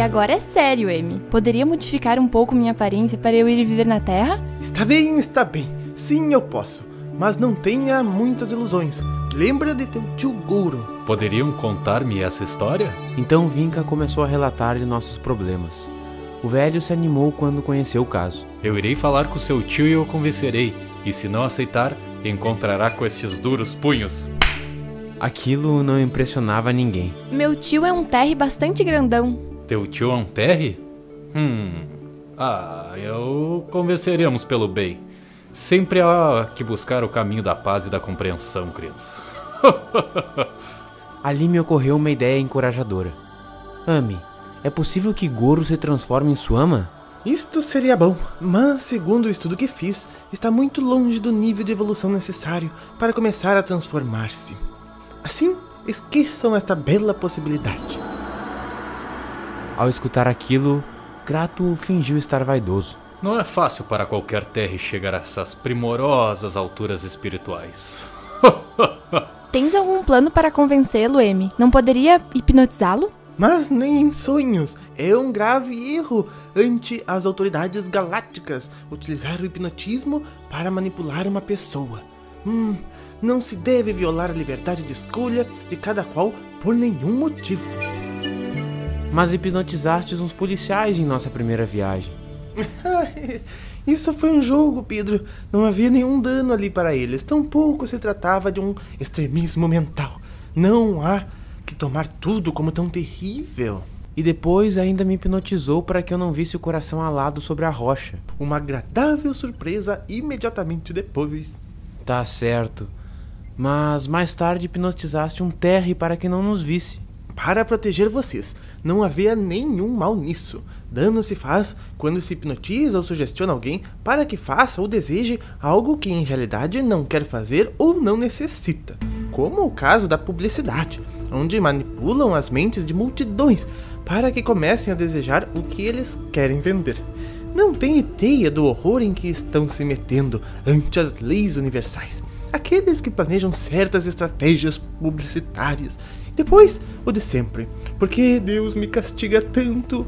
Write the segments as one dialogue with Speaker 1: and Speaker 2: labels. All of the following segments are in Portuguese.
Speaker 1: agora é sério, Amy. Poderia modificar um pouco minha aparência para eu ir viver na Terra?
Speaker 2: Está bem, está bem. Sim, eu posso. Mas não tenha muitas ilusões. Lembra de teu tio Gouro.
Speaker 3: Poderiam contar-me essa história?
Speaker 4: Então Vinca começou a relatar-lhe nossos problemas. O velho se animou quando conheceu o caso.
Speaker 3: Eu irei falar com seu tio e o convencerei. E se não aceitar, encontrará com estes duros punhos.
Speaker 4: Aquilo não impressionava ninguém.
Speaker 1: Meu tio é um Terry bastante grandão.
Speaker 3: Teu tio é um Terry? Eu convenceremos pelo bem. Sempre há que buscar o caminho da paz e da compreensão, criança.
Speaker 4: Ali me ocorreu uma ideia encorajadora. Amy, é possível que Goro se transforme em Suama?
Speaker 2: Isto seria bom, mas segundo o estudo que fiz, está muito longe do nível de evolução necessário para começar a transformar-se. Assim, esqueçam esta bela possibilidade.
Speaker 4: Ao escutar aquilo, Krato fingiu estar vaidoso.
Speaker 3: Não é fácil para qualquer Terry chegar a essas primorosas alturas espirituais.
Speaker 1: Tens algum plano para convencê-lo, Amy? Não poderia hipnotizá-lo?
Speaker 2: Mas nem em sonhos. É um grave erro ante as autoridades galácticas utilizar o hipnotismo para manipular uma pessoa. Não se deve violar a liberdade de escolha de cada qual por nenhum motivo.
Speaker 4: Mas hipnotizastes uns policiais em nossa primeira viagem.
Speaker 2: Isso foi um jogo, Pedro. Não havia nenhum dano ali para eles. Tampouco se tratava de um extremismo mental. Não há que tomar tudo como tão terrível.
Speaker 4: E depois ainda me hipnotizou para que eu não visse o coração alado sobre a rocha.
Speaker 2: Uma agradável surpresa imediatamente depois.
Speaker 4: Tá certo. Mas mais tarde hipnotizaste um Terry para que não nos visse.
Speaker 2: Para proteger vocês. Não havia nenhum mal nisso. Dano se faz quando se hipnotiza ou sugestiona alguém para que faça ou deseje algo que em realidade não quer fazer ou não necessita. Como o caso da publicidade, onde manipulam as mentes de multidões para que comecem a desejar o que eles querem vender. Não tem ideia do horror em que estão se metendo ante as leis universais. Aqueles que planejam certas estratégias publicitárias. Depois, o de sempre. Porque Deus me castiga tanto.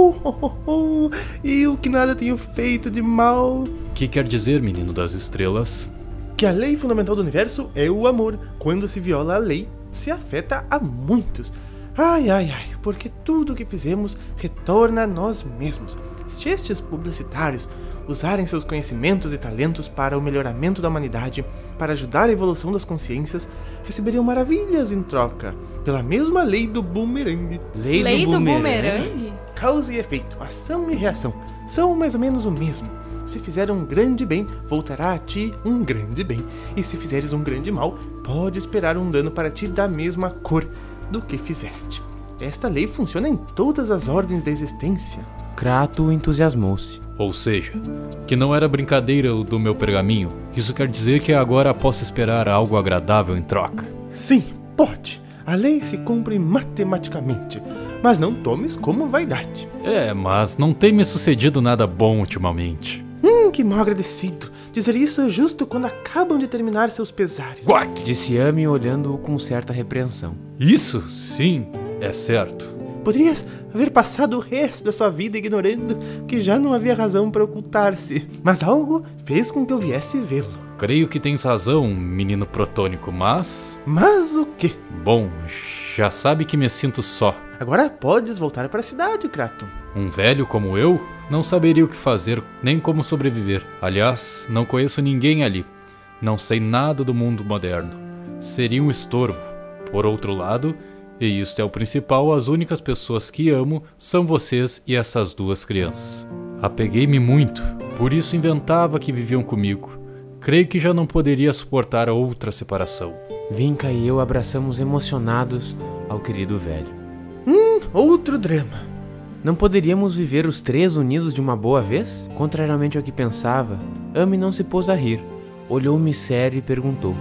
Speaker 2: Eu que nada tenho feito de mal.
Speaker 3: Que quer dizer, menino das estrelas?
Speaker 2: Que a lei fundamental do universo é o amor. Quando se viola a lei, se afeta a muitos. Ai, porque tudo o que fizemos retorna a nós mesmos. Se estes publicitários usarem seus conhecimentos e talentos para o melhoramento da humanidade, para ajudar a evolução das consciências, receberiam maravilhas em troca, pela mesma lei do bumerangue.
Speaker 1: Lei do bumerangue?
Speaker 2: Causa e efeito, ação e reação, são mais ou menos o mesmo. Se fizer um grande bem, voltará a ti um grande bem. E se fizeres um grande mal, pode esperar um dano para ti da mesma cor do que fizeste. Esta lei funciona em todas as ordens da existência.
Speaker 4: Krato entusiasmou-se.
Speaker 3: Ou seja, que não era brincadeira o do meu pergaminho. Isso quer dizer que agora posso esperar algo agradável em troca.
Speaker 2: Sim, pode. A lei se cumpre matematicamente, mas não tomes como vaidade.
Speaker 3: Mas não tem me sucedido nada bom ultimamente.
Speaker 2: Que mal agradecido. Dizer isso é justo quando acabam de terminar seus pesares.
Speaker 3: Guac!
Speaker 4: Disse Amy olhando-o com certa repreensão.
Speaker 3: Isso, sim, é certo.
Speaker 2: Poderias haver passado o resto da sua vida ignorando que já não havia razão para ocultar-se, mas algo fez com que eu viesse vê-lo.
Speaker 3: Creio que tens razão, menino protônico, mas...
Speaker 2: Mas o quê?
Speaker 3: Bom, já sabe que me sinto só.
Speaker 2: Agora podes voltar para a cidade, Krato.
Speaker 3: Um velho como eu não saberia o que fazer, nem como sobreviver. Aliás, não conheço ninguém ali. Não sei nada do mundo moderno. Seria um estorvo. Por outro lado, e isto é o principal, as únicas pessoas que amo são vocês e essas duas crianças. Apeguei-me muito, por isso inventava que viviam comigo. Creio que já não poderia suportar outra separação.
Speaker 4: Vinca e eu abraçamos emocionados ao querido velho.
Speaker 2: Outro drama.
Speaker 4: Não poderíamos viver os três unidos de uma boa vez? Contrariamente ao que pensava, Amy não se pôs a rir. Olhou-me sério e perguntou.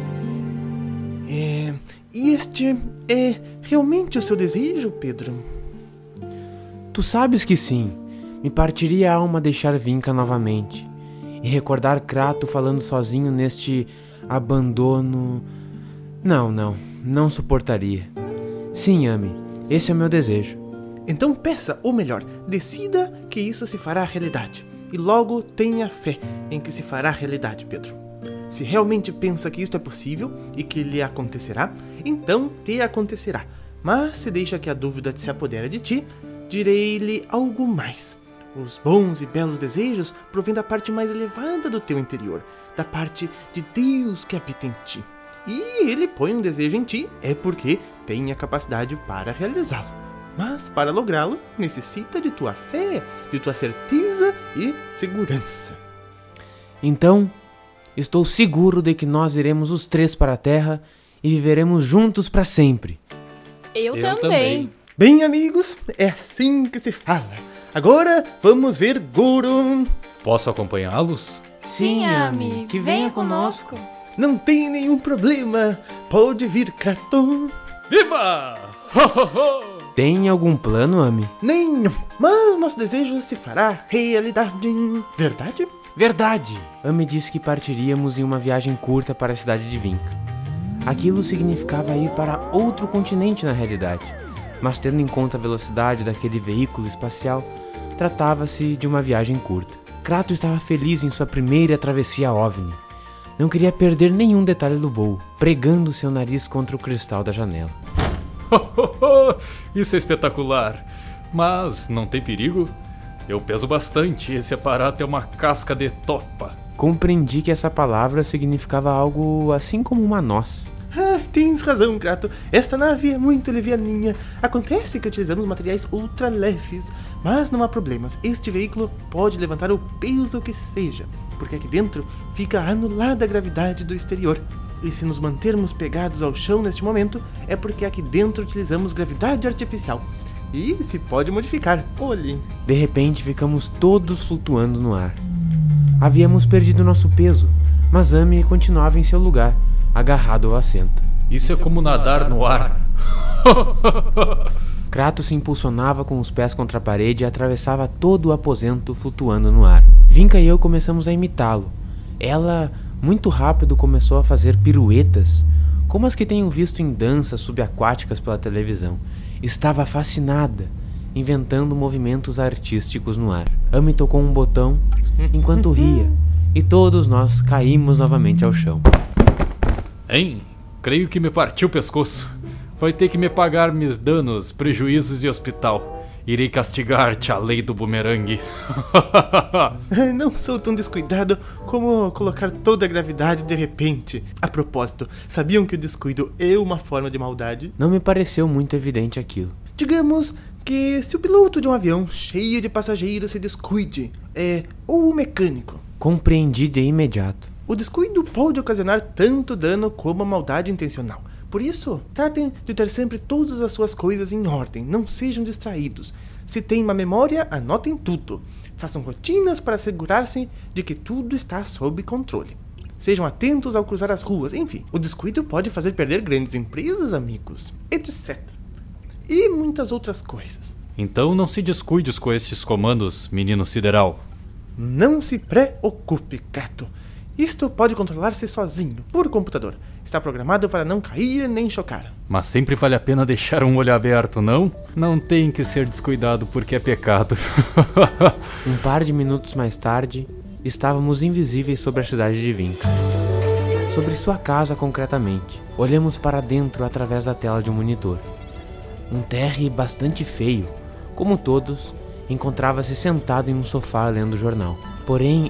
Speaker 2: E este é realmente o seu desejo, Pedro?
Speaker 4: Tu sabes que sim. Me partiria a alma deixar Vinca novamente. E recordar Krato falando sozinho neste abandono... Não suportaria. Sim, Amy, esse é meu desejo.
Speaker 2: Então peça, ou melhor, decida que isso se fará realidade. E logo tenha fé em que se fará realidade, Pedro. Se realmente pensa que isto é possível e que lhe acontecerá, então te acontecerá. Mas se deixa que a dúvida se apodere de ti, direi-lhe algo mais. Os bons e belos desejos provêm da parte mais elevada do teu interior, da parte de Deus que habita em ti. E ele põe um desejo em ti é porque tem a capacidade para realizá-lo. Mas para lográ-lo, necessita de tua fé, de tua certeza e segurança.
Speaker 4: Então, estou seguro de que nós iremos os 3 para a Terra e viveremos juntos para sempre.
Speaker 1: Eu também.
Speaker 2: Bem, amigos, é assim que se fala. Agora vamos ver Goron.
Speaker 3: Posso acompanhá-los?
Speaker 1: Sim, Ami, que venha conosco.
Speaker 2: Não tem nenhum problema. Pode vir, Kratos.
Speaker 3: Viva! Ho, ho, ho!
Speaker 4: Tem algum plano, Ami?
Speaker 2: Nenhum, mas nosso desejo se fará realidade. Verdade?
Speaker 4: Verdade! Ami disse que partiríamos em uma viagem curta para a cidade de Vinca. Aquilo significava ir para outro continente na realidade, mas tendo em conta a velocidade daquele veículo espacial, tratava-se de uma viagem curta. Kratos estava feliz em sua primeira travessia OVNI. Não queria perder nenhum detalhe do voo, pregando seu nariz contra o cristal da janela.
Speaker 3: Isso é espetacular, mas não tem perigo? Eu peso bastante e esse aparato é uma casca de topa.
Speaker 4: Compreendi que essa palavra significava algo assim como uma noz.
Speaker 2: Ah, tens razão, Kratos. Esta nave é muito levianinha. Acontece que utilizamos materiais ultra leves, mas não há problemas. Este veículo pode levantar o peso que seja, porque aqui dentro fica anulada a gravidade do exterior. E se nos mantermos pegados ao chão neste momento, é porque aqui dentro utilizamos gravidade artificial. E se pode modificar, olhe.
Speaker 4: De repente ficamos todos flutuando no ar. Havíamos perdido nosso peso, mas Ami continuava em seu lugar, agarrado ao assento.
Speaker 3: Isso é como nadar no ar.
Speaker 4: Kratos se impulsionava com os pés contra a parede e atravessava todo o aposento flutuando no ar. Vinca e eu começamos a imitá-lo. Ela, muito rápido, começou a fazer piruetas, como as que tenho visto em danças subaquáticas pela televisão. Estava fascinada, inventando movimentos artísticos no ar. Ami tocou um botão enquanto ria, e todos nós caímos novamente ao chão.
Speaker 3: Hein? Creio que me partiu o pescoço. Vai ter que me pagar meus danos, prejuízos de hospital. Irei castigar-te a lei do bumerangue.
Speaker 2: Não sou tão descuidado como colocar toda a gravidade de repente. A propósito, sabiam que o descuido é uma forma de maldade?
Speaker 4: Não me pareceu muito evidente aquilo.
Speaker 2: Digamos que se o piloto de um avião cheio de passageiros se descuide, ou o mecânico.
Speaker 4: Compreendi de imediato.
Speaker 2: O descuido pode ocasionar tanto dano como a maldade intencional. Por isso, tratem de ter sempre todas as suas coisas em ordem, não sejam distraídos. Se tem uma memória, anotem tudo. Façam rotinas para assegurar-se de que tudo está sob controle. Sejam atentos ao cruzar as ruas, enfim. O descuido pode fazer perder grandes empresas, amigos, etc. E muitas outras coisas.
Speaker 3: Então não se descuides com estes comandos, menino sideral.
Speaker 2: Não se preocupe, gato. Isto pode controlar-se sozinho, por computador. Está programado para não cair nem chocar.
Speaker 3: Mas sempre vale a pena deixar um olho aberto, não? Não tem que ser descuidado porque é pecado.
Speaker 4: Um par de minutos mais tarde, estávamos invisíveis sobre a cidade de Vinca. Sobre sua casa, concretamente. Olhamos para dentro através da tela de um monitor. Um Terry bastante feio, como todos, encontrava-se sentado em um sofá lendo jornal. Porém,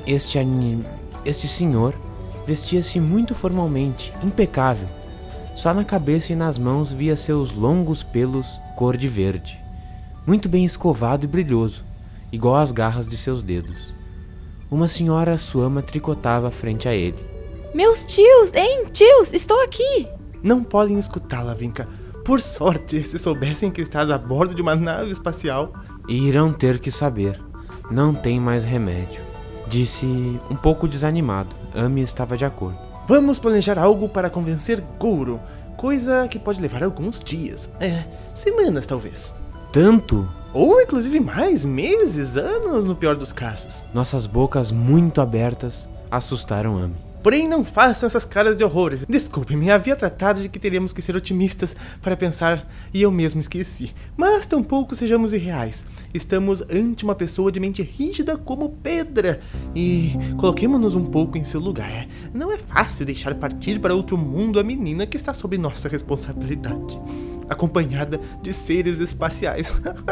Speaker 4: este senhor vestia-se muito formalmente, impecável. Só na cabeça e nas mãos via seus longos pelos cor de verde, muito bem escovado e brilhoso, igual às garras de seus dedos. Uma senhora suama tricotava frente a ele.
Speaker 1: Meus tios, hein, tios, estou aqui.
Speaker 2: Não podem escutá-la, Vinca. Por sorte, se soubessem que estás a bordo de uma nave espacial.
Speaker 4: E irão ter que saber. Não tem mais remédio. Disse um pouco desanimado. Ami estava de acordo.
Speaker 2: Vamos planejar algo para convencer Goro. Coisa que pode levar alguns dias. Semanas talvez.
Speaker 4: Tanto?
Speaker 2: Ou inclusive mais, meses, anos no pior dos casos.
Speaker 4: Nossas bocas muito abertas assustaram Ami.
Speaker 2: Porém, não façam essas caras de horrores. Desculpe-me, havia tratado de que teríamos que ser otimistas para pensar e eu mesmo esqueci. Mas tampouco sejamos irreais. Estamos ante uma pessoa de mente rígida como pedra. E coloquemo-nos um pouco em seu lugar. Não é fácil deixar partir para outro mundo a menina que está sob nossa responsabilidade, acompanhada de seres espaciais.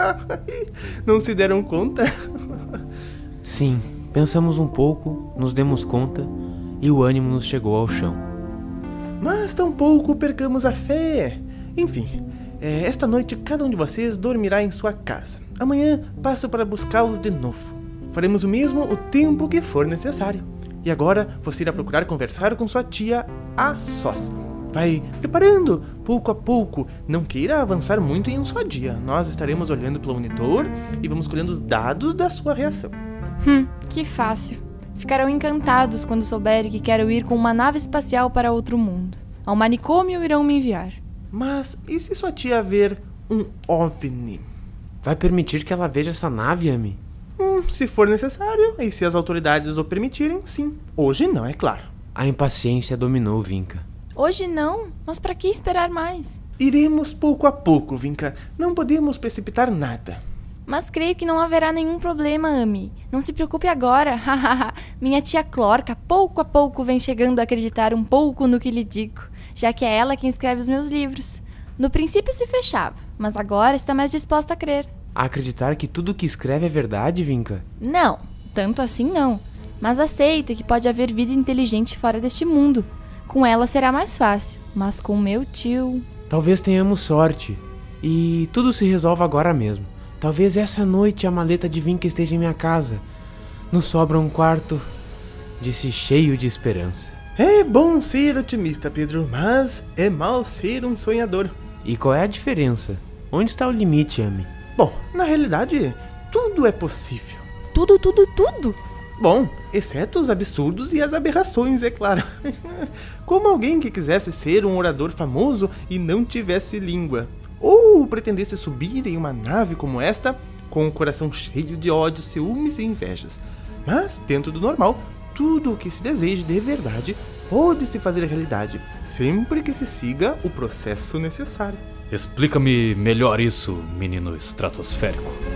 Speaker 2: Não se deram conta?
Speaker 4: Sim, pensamos um pouco, nos demos conta e o ânimo nos chegou ao chão.
Speaker 2: Mas tampouco percamos a fé. Enfim, esta noite cada um de vocês dormirá em sua casa. Amanhã passo para buscá-los de novo. Faremos o mesmo o tempo que for necessário. E agora você irá procurar conversar com sua tia a sós. Vai preparando, pouco a pouco. Não queira avançar muito em um só dia. Nós estaremos olhando pelo monitor e vamos colhendo os dados da sua reação.
Speaker 1: Que fácil. Ficarão encantados quando souberem que quero ir com uma nave espacial para outro mundo. Ao manicômio irão me enviar.
Speaker 2: Mas e se sua tia ver um OVNI?
Speaker 4: Vai permitir que ela veja essa nave, Amy?
Speaker 2: Se for necessário, e se as autoridades o permitirem, sim. Hoje não, é claro.
Speaker 4: A impaciência dominou Vinca.
Speaker 1: Hoje não, mas para que esperar mais?
Speaker 2: Iremos pouco a pouco, Vinca. Não podemos precipitar nada.
Speaker 1: Mas creio que não haverá nenhum problema, Amy. Não se preocupe agora. Minha tia Clorca, pouco a pouco, vem chegando a acreditar um pouco no que lhe digo, já que é ela quem escreve os meus livros. No princípio se fechava, mas agora está mais disposta a crer.
Speaker 4: A acreditar que tudo o que escreve é verdade, Vinca?
Speaker 1: Não, tanto assim não. Mas aceita que pode haver vida inteligente fora deste mundo. Com ela será mais fácil, mas com meu tio...
Speaker 4: Talvez tenhamos sorte e tudo se resolva agora mesmo. Talvez essa noite a maleta de Vinca esteja em minha casa. Nos sobra um quarto, disse cheio de esperança.
Speaker 2: É bom ser otimista, Pedro, mas é mal ser um sonhador.
Speaker 4: E qual é a diferença? Onde está o limite, Amy?
Speaker 2: Bom, na realidade, tudo é possível.
Speaker 1: Tudo?
Speaker 2: Bom, exceto os absurdos e as aberrações, é claro. Como alguém que quisesse ser um orador famoso e não tivesse língua. Ou pretendesse subir em uma nave como esta, com o coração cheio de ódio, ciúmes e invejas. Mas, dentro do normal, tudo o que se deseje de verdade pode se fazer realidade, sempre que se siga o processo necessário.
Speaker 3: Explica-me melhor isso, menino estratosférico.